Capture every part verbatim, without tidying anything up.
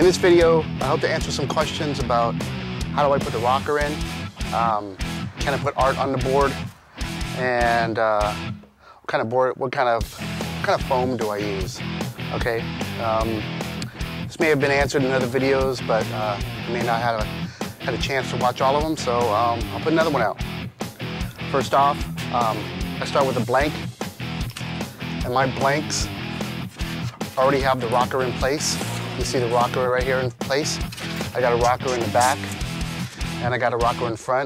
In this video, I hope to answer some questions about how do I put the rocker in, um, can I put art on the board, and uh, what kind of board, what kind of, what kind of foam do I use? Okay, um, this may have been answered in other videos, but uh, I may not have a, had a chance to watch all of them, so um, I'll put another one out. First off, um, I start with a blank, and my blanks already have the rocker in place. You see the rocker right here in place. I got a rocker in the back, and I got a rocker in front.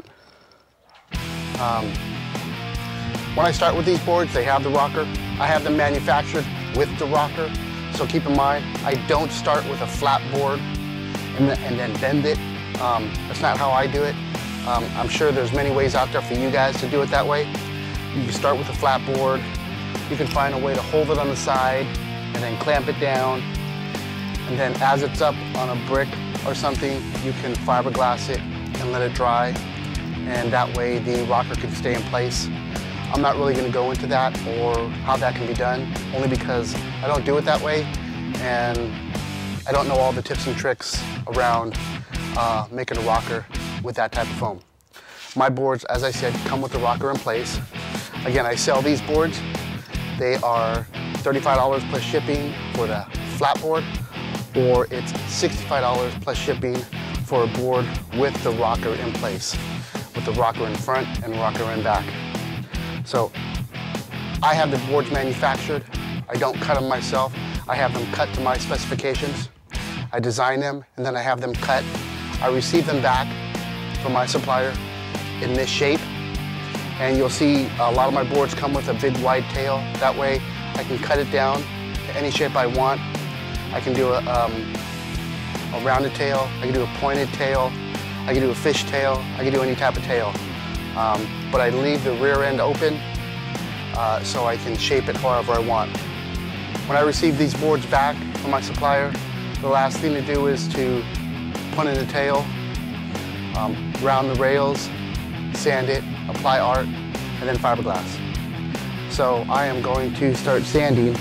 Um, when I start with these boards, they have the rocker. I have them manufactured with the rocker, so keep in mind, I don't start with a flat board and, th and then bend it. Um, that's not how I do it. Um, I'm sure there's many ways out there for you guys to do it that way. You can start with a flat board. You can find a way to hold it on the side and then clamp it down. And then as it's up on a brick or something, you can fiberglass it and let it dry. And that way the rocker can stay in place. I'm not really going to go into that or how that can be done, only because I don't do it that way. And I don't know all the tips and tricks around uh, making a rocker with that type of foam. My boards, as I said, come with the rocker in place. Again, I sell these boards. They are thirty-five dollars plus shipping for the flat board, or it's sixty-five dollars plus shipping for a board with the rocker in place, with the rocker in front and rocker in back. So I have the boards manufactured. I don't cut them myself. I have them cut to my specifications. I design them and then I have them cut. I receive them back from my supplier in this shape. And you'll see a lot of my boards come with a big wide tail. That way I can cut it down to any shape I want. I can do a, um, a rounded tail, I can do a pointed tail, I can do a fish tail, I can do any type of tail. Um, but I leave the rear end open uh, so I can shape it however I want. When I receive these boards back from my supplier, the last thing to do is to put in the tail, um, round the rails, sand it, apply art, and then fiberglass. So I am going to start sanding,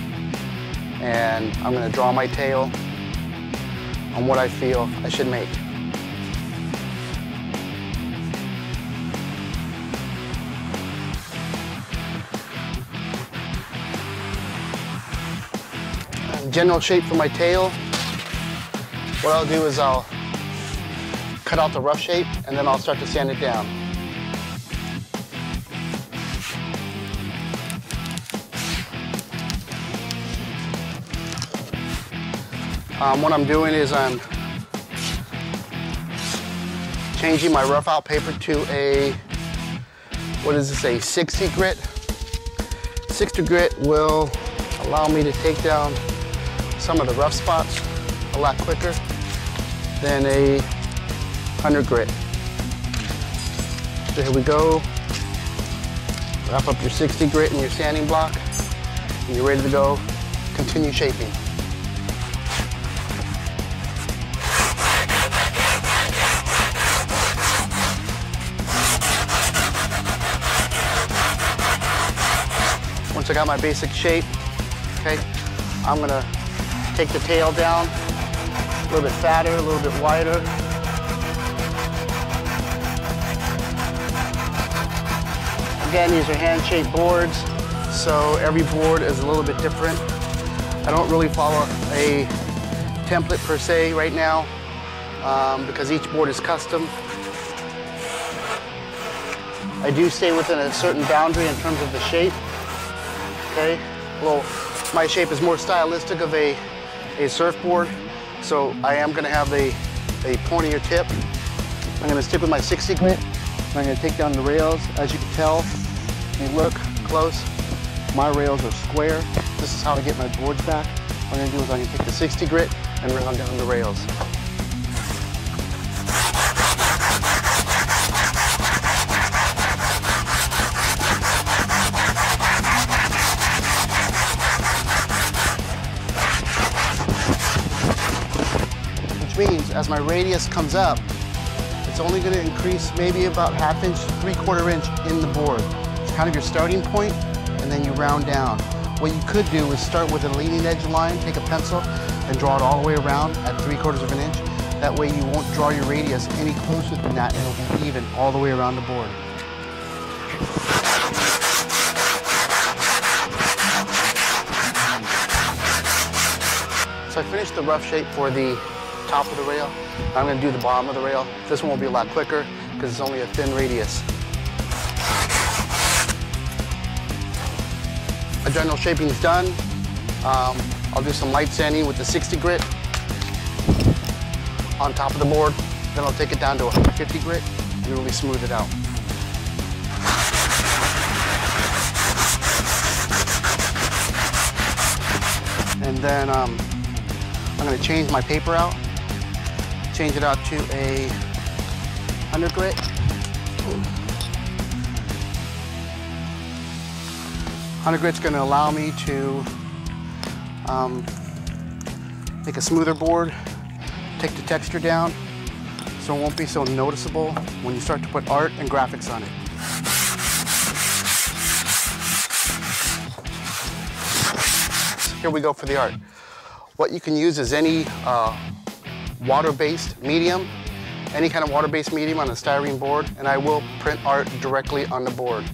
and I'm going to draw my tail on what I feel I should make. General shape for my tail, what I'll do is I'll cut out the rough shape and then I'll start to sand it down. Um, what I'm doing is I'm changing my rough out paper to a, what is this, a sixty grit. sixty grit will allow me to take down some of the rough spots a lot quicker than a one hundred grit. So here we go. Wrap up your sixty grit in your sanding block, and you're ready to go. Continue shaping. Once I got my basic shape, okay, I'm gonna take the tail down, a little bit fatter, a little bit wider. Again, these are hand-shaped boards, so every board is a little bit different. I don't really follow a template per se right now, um, because each board is custom. I do stay within a certain boundary in terms of the shape. Okay, well, my shape is more stylistic of a, a surfboard, so I am gonna have a, a pointier tip. I'm gonna stick with my sixty grit. I'm gonna take down the rails. As you can tell, when you look close, my rails are square. This is how I get my boards back. What I'm gonna do is I'm gonna take the sixty grit and round down the rails. Means as my radius comes up, it's only going to increase maybe about half inch, three quarter inch in the board. It's kind of your starting point, and then you round down. What you could do is start with a leading edge line, take a pencil, and draw it all the way around at three quarters of an inch. That way you won't draw your radius any closer than that, and it'll be even all the way around the board. So I finished the rough shape for the top of the rail. I'm going to do the bottom of the rail. This one will be a lot quicker because it's only a thin radius. My general shaping is done. Um, I'll do some light sanding with the sixty grit on top of the board. Then I'll take it down to one fifty grit and really smooth it out. And then um, I'm going to change my paper out, change it out to a one hundred grit. one hundred grit's going to allow me to um, make a smoother board, take the texture down, so it won't be so noticeable when you start to put art and graphics on it. So here we go for the art. What you can use is any uh, water-based medium, any kind of water-based medium on a styrene board, and I will print art directly on the board.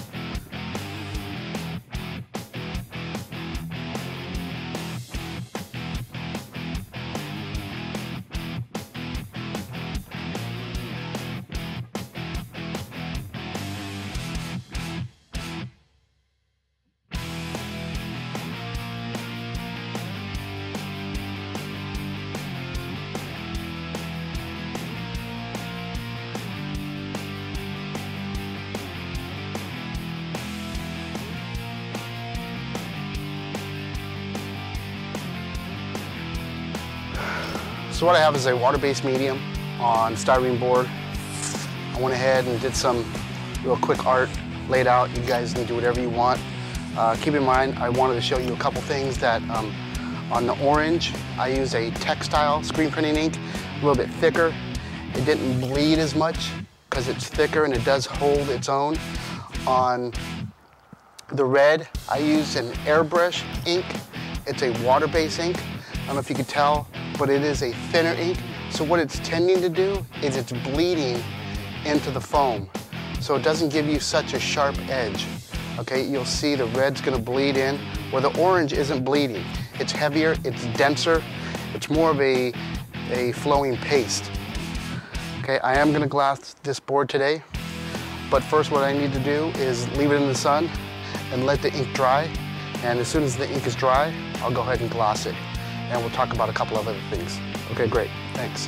So what I have is a water-based medium on styrene board. I went ahead and did some real quick art laid out. You guys can do whatever you want. Uh, keep in mind, I wanted to show you a couple things that um, on the orange, I used a textile screen printing ink, a little bit thicker. It didn't bleed as much because it's thicker and it does hold its own. On the red, I used an airbrush ink. It's a water-based ink. I don't know if you could tell, but it is a thinner ink. So what it's tending to do is it's bleeding into the foam. So it doesn't give you such a sharp edge. Okay, you'll see the red's gonna bleed in, where the orange isn't bleeding. It's heavier, it's denser, it's more of a, a flowing paste. Okay, I am gonna glass this board today, but first what I need to do is leave it in the sun and let the ink dry. And as soon as the ink is dry, I'll go ahead and gloss it. And we'll talk about a couple of other things. Okay, great, thanks.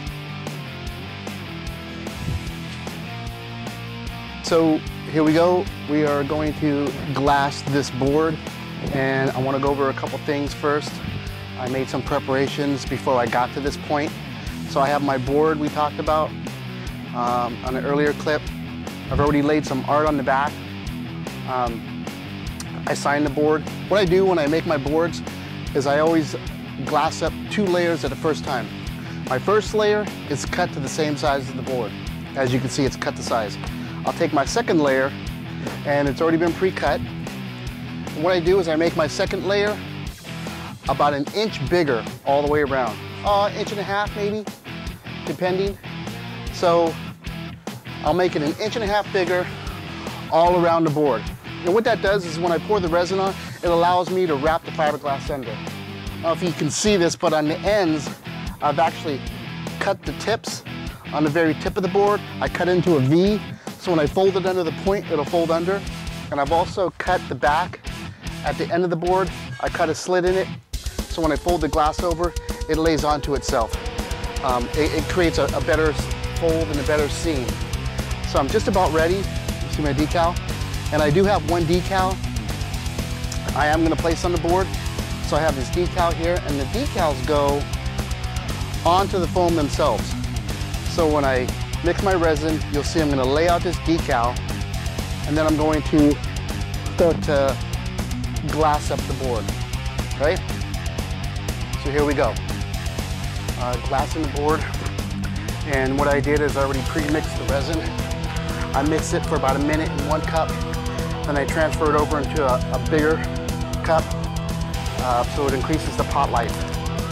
So here we go. We are going to glass this board, and I want to go over a couple things first. I made some preparations before I got to this point. So I have my board we talked about um, on an earlier clip. I've already laid some art on the back. Um, I signed the board. What I do when I make my boards is I always glass up two layers at the first time. My first layer is cut to the same size as the board. As you can see, it's cut to size. I'll take my second layer, and it's already been pre-cut. And what I do is I make my second layer about an inch bigger all the way around. Uh, inch and a half maybe, depending. So I'll make it an inch and a half bigger all around the board. And what that does is when I pour the resin on, it allows me to wrap the fiberglass under. I don't know if you can see this, but on the ends, I've actually cut the tips. On the very tip of the board, I cut into a V, so when I fold it under the point, it'll fold under. And I've also cut the back. At the end of the board, I cut a slit in it, so when I fold the glass over, it lays onto itself. Um, it, it creates a, a better fold and a better seam. So I'm just about ready. You see my decal? And I do have one decal I am gonna place on the board. So I have this decal here, and the decals go onto the foam themselves. So when I mix my resin, you'll see I'm gonna lay out this decal, and then I'm going to start to glass up the board, right? So here we go. Uh, glassing the board, and what I did is I already pre-mixed the resin. I mix it for about a minute in one cup, then I transfer it over into a, a bigger cup, uh, so it increases the pot life.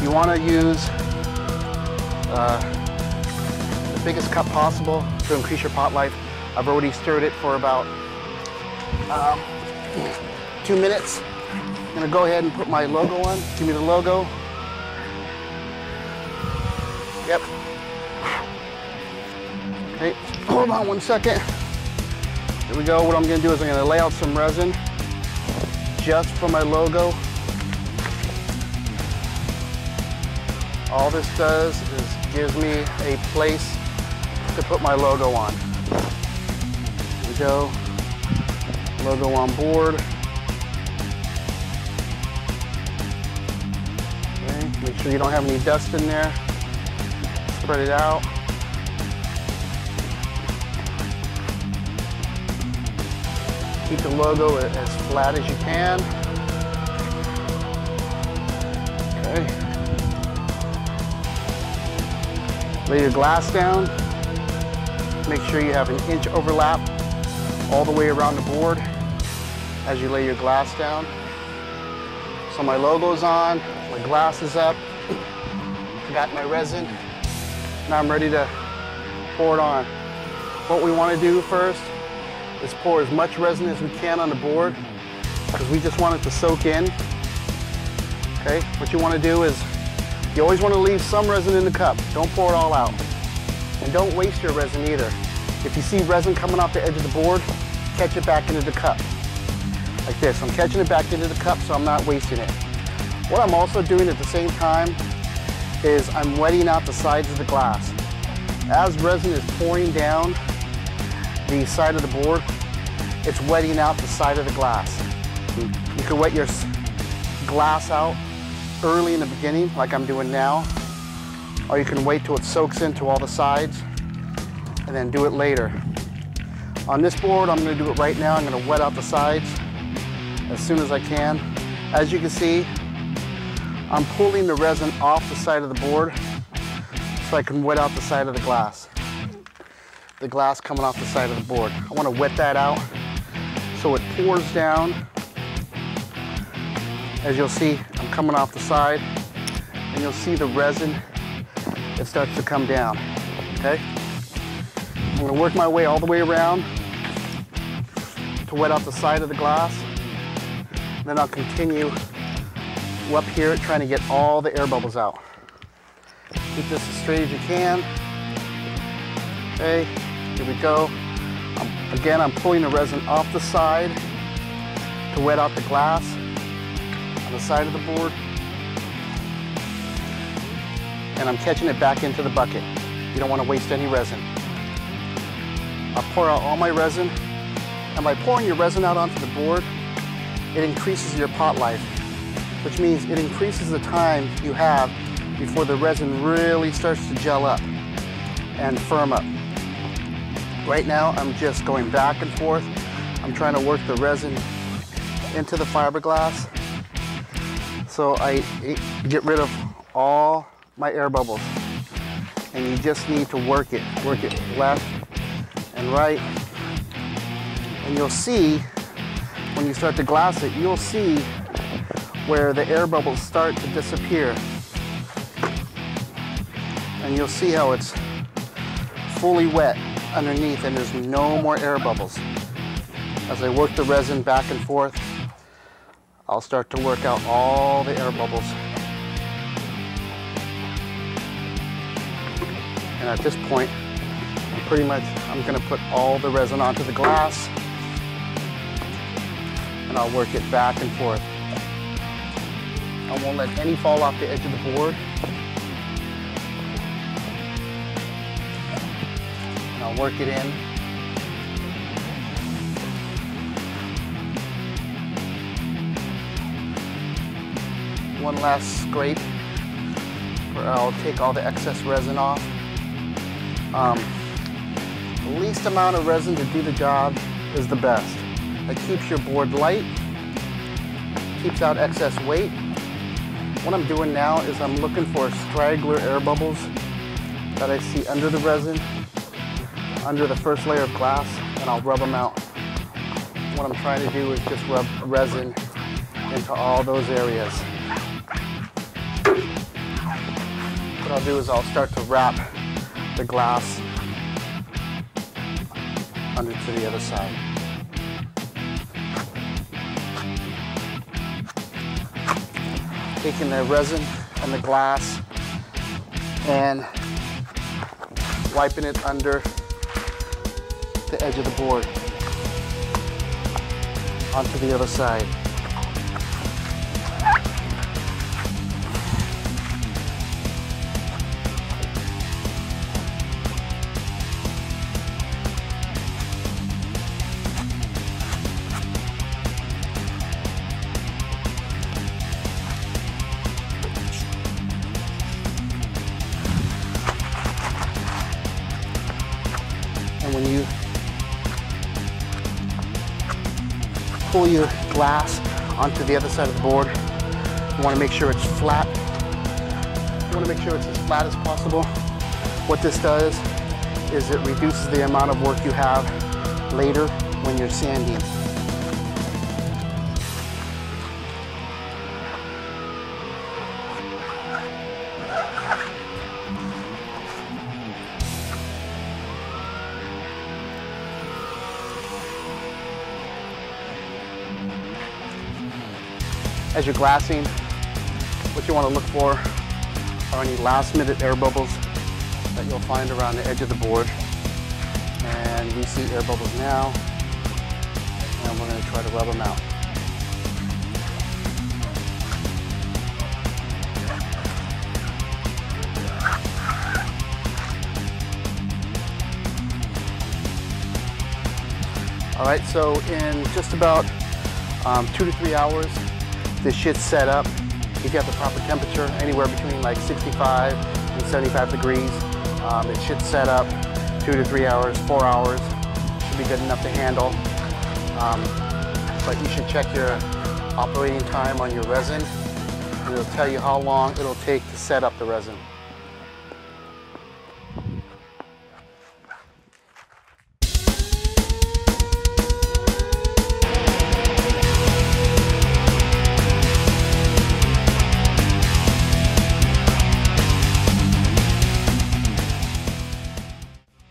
You want to use uh, the biggest cup possible to increase your pot life. I've already stirred it for about um, two minutes. I'm gonna go ahead and put my logo on. Give me the logo. Yep. Okay, hold on one second. Here we go. What I'm gonna do is I'm gonna lay out some resin just for my logo. All this does is gives me a place to put my logo on. Here we go. Logo on board. Okay. Make sure you don't have any dust in there. Spread it out. Keep the logo as flat as you can. Okay. Lay your glass down. Make sure you have an inch overlap all the way around the board as you lay your glass down. So my logo's on, my glass is up. I got my resin. Now I'm ready to pour it on. What we want to do first is pour as much resin as we can on the board because we just want it to soak in. Okay, what you want to do is you always want to leave some resin in the cup. Don't pour it all out. And don't waste your resin either. If you see resin coming off the edge of the board, catch it back into the cup. Like this, I'm catching it back into the cup so I'm not wasting it. What I'm also doing at the same time is I'm wetting out the sides of the glass. As resin is pouring down the side of the board, it's wetting out the side of the glass. You can wet your glass out early in the beginning, like I'm doing now, or you can wait till it soaks into all the sides and then do it later. On this board, I'm going to do it right now. I'm going to wet out the sides as soon as I can. As you can see, I'm pulling the resin off the side of the board so I can wet out the side of the glass. The glass coming off the side of the board. I want to wet that out so it pours down. As you'll see, I'm coming off the side and you'll see the resin, it starts to come down, okay? I'm going to work my way all the way around to wet out the side of the glass. Then I'll continue up here trying to get all the air bubbles out. Keep this as straight as you can. Okay, here we go. Um, again, I'm pulling the resin off the side to wet out the glass on the side of the board. And I'm catching it back into the bucket. You don't want to waste any resin. I'll pour out all my resin. And by pouring your resin out onto the board, it increases your pot life, which means it increases the time you have before the resin really starts to gel up and firm up. Right now, I'm just going back and forth. I'm trying to work the resin into the fiberglass so I get rid of all my air bubbles. And you just need to work it, work it left and right. And you'll see, when you start to glass it, you'll see where the air bubbles start to disappear. And you'll see how it's fully wet underneath and there's no more air bubbles. As I work the resin back and forth, I'll start to work out all the air bubbles. And at this point, I'm pretty much, I'm gonna put all the resin onto the glass and I'll work it back and forth. I won't let any fall off the edge of the board. And I'll work it in. One last scrape where I'll take all the excess resin off. Um, the least amount of resin to do the job is the best. It keeps your board light, keeps out excess weight. What I'm doing now is I'm looking for straggler air bubbles that I see under the resin, under the first layer of glass, and I'll rub them out. What I'm trying to do is just rub resin into all those areas. I'll do is I'll start to wrap the glass under to the other side. Taking the resin and the glass and wiping it under the edge of the board onto the other side. And when you pull your glass onto the other side of the board, you want to make sure it's flat. You want to make sure it's as flat as possible. What this does is it reduces the amount of work you have later when you're sanding. As you're glassing, what you want to look for are any last minute air bubbles that you'll find around the edge of the board. And we see air bubbles now, and we're going to try to rub them out. All right, so in just about um, two to three hours, this shit's set up. If you have the proper temperature, anywhere between like sixty-five and seventy-five degrees, um, it should set up two to three hours, four hours. Should be good enough to handle. Um, but you should check your operating time on your resin, and it'll tell you how long it'll take to set up the resin.